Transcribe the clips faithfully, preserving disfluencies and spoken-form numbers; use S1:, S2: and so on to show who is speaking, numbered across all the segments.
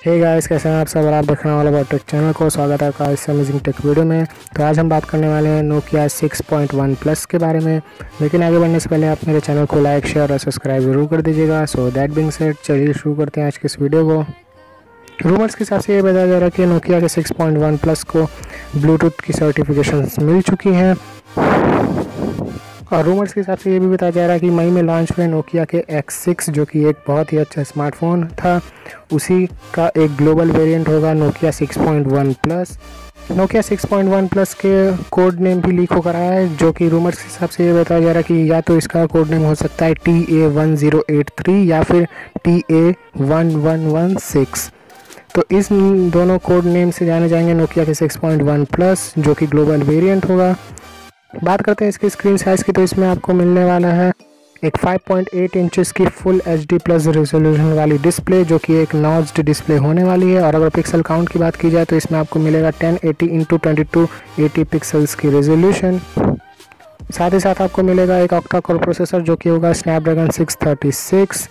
S1: Hey guys, कैसे हैं आप सब। और आप देखने वाले बात टेक चैनल को स्वागत है आपका इस अमेजिंग टेक वीडियो में। तो आज हम बात करने वाले हैं Nokia six point one plus के बारे में। लेकिन आगे बढ़ने से पहले आप मेरे चैनल को लाइक शेयर और सब्सक्राइब जरूर कर दीजिएगा। सो दैट बिंग सेड, चलिए शुरू करते हैं आज के इस वीडियो को। रूमर्स के हिसाब से ये बताया जा रहा है कि नोकिया के सिक्स पॉइंट वन प्लस को ब्लूटूथ की सर्टिफिकेशन मिल चुकी हैं। और रूमर्स के हिसाब से ये भी बताया जा रहा है कि मई में लॉन्च हुए नोकिया के एक्स सिक्स, जो कि एक बहुत ही अच्छा स्मार्टफोन था, उसी का एक ग्लोबल वेरिएंट होगा Nokia six point one plus. Nokia six point one plus के कोड नेम भी लीक होकर आया है, जो कि रूमर्स के हिसाब से ये बताया जा रहा है कि या तो इसका कोड नेम हो सकता है T A one zero eight three या फिर T A one one one six. तो इस दोनों कोड नेम से जाने जाएंगे नोकिया के सिक्स पॉइंट वन प्लस, जो कि ग्लोबल वेरिएंट होगा। बात करते हैं इसकी स्क्रीन साइज़ की, तो इसमें आपको मिलने वाला है एक फाइव पॉइंट एट इंचेस की full H D plus resolution वाली डिस्प्ले, जो कि एक नॉच्ड डिस्प्ले होने वाली है। और अगर पिक्सल काउंट की बात की जाए तो इसमें आपको मिलेगा ten eighty into twenty two eighty pixels की रेजोल्यूशन। साथ ही साथ आपको मिलेगा एक ऑक्टा कोर प्रोसेसर, जो कि होगा स्नैपड्रैगन सिक्स थर्टी सिक्स।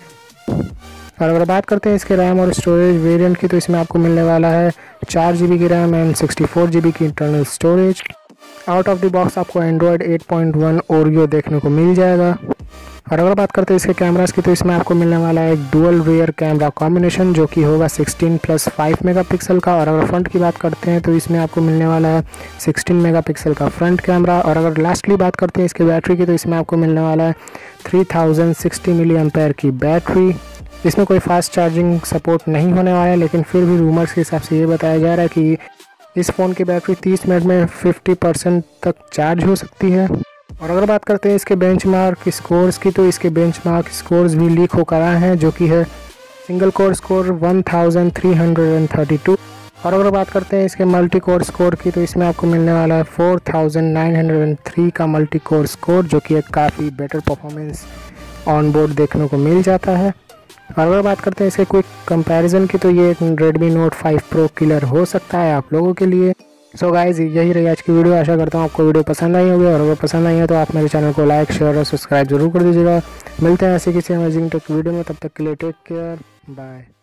S1: और अगर बात करते हैं इसके रैम और स्टोरेज वेरिएंट की, तो इसमें आपको मिलने वाला है चार जी बी की RAM and sixty four G B की internal storage. Out of the box आपको Android eight point one Oreo देखने को मिल जाएगा। और अगर बात करते हैं इसके कैमरास की, तो इसमें आपको मिलने वाला है एक डुअल रियर कैमरा कॉम्बिनेशन, जो कि होगा सिक्सटीन प्लस फाइव मेगापिक्सल का। और अगर फ्रंट की बात करते हैं तो इसमें आपको मिलने वाला है सिक्सटीन मेगापिक्सल का फ्रंट कैमरा। और अगर लास्टली बात करते हैं इसके बैटरी की, तो इसमें आपको मिलने वाला है three thousand sixty milli ampere की बैटरी। इसमें कोई फास्ट चार्जिंग सपोर्ट नहीं होने वाला है, लेकिन फिर भी रूमर्स के हिसाब से ये बताया जा रहा है कि इस फ़ोन की बैटरी तीस मिनट में फिफ्टी परसेंट तक चार्ज हो सकती है। और अगर बात करते हैं इसके बेंचमार्क स्कोर्स की, तो इसके बेंचमार्क स्कोर्स भी लीक होकर आए हैं, जो कि है single core score one thousand three hundred thirty two. और अगर बात करते हैं इसके मल्टी कोर स्कोर की, तो इसमें आपको मिलने वाला है four thousand nine hundred three का मल्टी कोर स्कोर, जो कि एक काफ़ी बेटर परफॉर्मेंस ऑन बोर्ड देखने को मिल जाता है। और अगर बात करते हैं इसके क्विक कंपैरिजन की, तो ये एक Redmi Note five Pro killer हो सकता है आप लोगों के लिए। सो गाइज, यही रही आज की वीडियो। आशा करता हूँ आपको वीडियो पसंद आई होगी, और अगर पसंद आई है तो आप मेरे चैनल को लाइक शेयर और सब्सक्राइब जरूर कर दीजिएगा। मिलते हैं ऐसे किसी अमेजिंग टेक वीडियो में, तब तक के लिए टेक केयर, बाय।